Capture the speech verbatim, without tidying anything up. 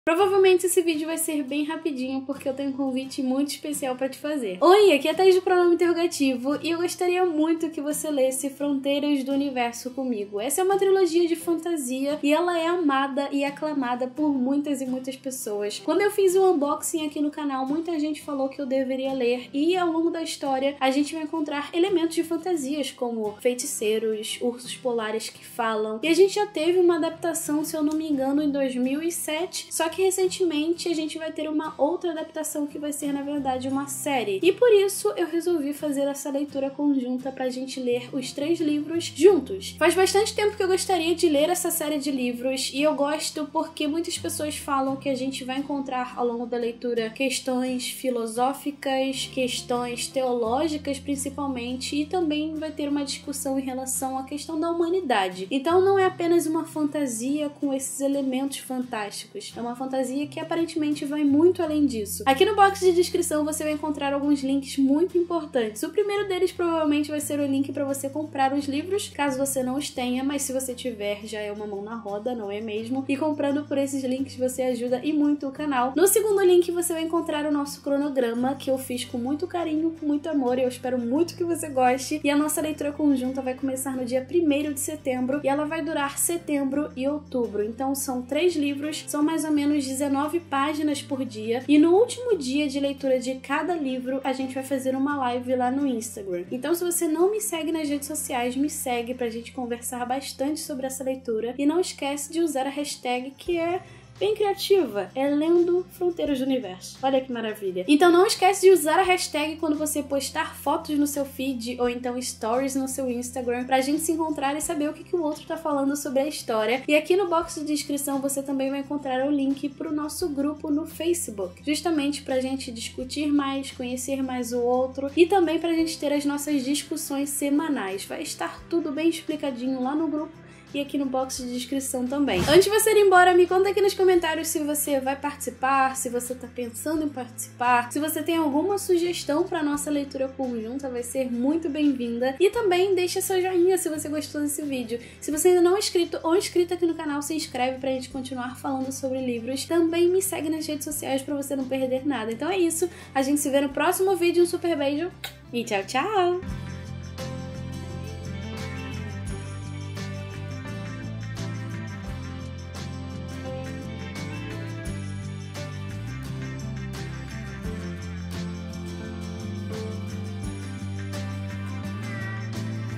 Provavelmente esse vídeo vai ser bem rapidinho, porque eu tenho um convite muito especial pra te fazer. Oi, aqui é a Thaís do Pronome Interrogativo, e eu gostaria muito que você lesse Fronteiras do Universo comigo. Essa é uma trilogia de fantasia, e ela é amada e aclamada por muitas e muitas pessoas. Quando eu fiz o unboxing aqui no canal, muita gente falou que eu deveria ler, e ao longo da história a gente vai encontrar elementos de fantasias, como feiticeiros, ursos polares que falam, e a gente já teve uma adaptação, se eu não me engano, em dois mil e sete, só que recentemente a gente vai ter uma outra adaptação que vai ser, na verdade, uma série. E por isso eu resolvi fazer essa leitura conjunta pra gente ler os três livros juntos. Faz bastante tempo que eu gostaria de ler essa série de livros e eu gosto porque muitas pessoas falam que a gente vai encontrar ao longo da leitura questões filosóficas, questões teológicas principalmente, e também vai ter uma discussão em relação à questão da humanidade. Então não é apenas uma fantasia com esses elementos fantásticos, é uma fantasia que aparentemente vai muito além disso. Aqui no box de descrição você vai encontrar alguns links muito importantes. O primeiro deles provavelmente vai ser o link para você comprar os livros, caso você não os tenha, mas se você tiver já é uma mão na roda, não é mesmo? E comprando por esses links você ajuda e muito o canal. No segundo link você vai encontrar o nosso cronograma, que eu fiz com muito carinho, com muito amor, e eu espero muito que você goste. E a nossa leitura conjunta vai começar no dia primeiro de setembro e ela vai durar setembro e outubro. Então são três livros, são mais ou menos dezenove páginas por dia, e no último dia de leitura de cada livro a gente vai fazer uma live lá no Instagram. Então se você não me segue nas redes sociais, me segue pra gente conversar bastante sobre essa leitura, e não esquece de usar a hashtag que é bem criativa, é Lendo Fronteiras do Universo. Olha que maravilha. Então não esquece de usar a hashtag quando você postar fotos no seu feed ou então stories no seu Instagram, pra gente se encontrar e saber o que, que o outro tá falando sobre a história. E aqui no box de descrição você também vai encontrar o link pro nosso grupo no Facebook, justamente pra gente discutir mais, conhecer mais o outro e também pra gente ter as nossas discussões semanais. Vai estar tudo bem explicadinho lá no grupo e aqui no box de descrição também. Antes de você ir embora, me conta aqui nos comentários se você vai participar, se você tá pensando em participar, se você tem alguma sugestão pra nossa leitura conjunta, vai ser muito bem-vinda. E também deixa seu joinha se você gostou desse vídeo. Se você ainda não é inscrito ou inscrita aqui no canal, se inscreve pra gente continuar falando sobre livros. Também me segue nas redes sociais pra você não perder nada. Então é isso, a gente se vê no próximo vídeo, um super beijo e tchau, tchau!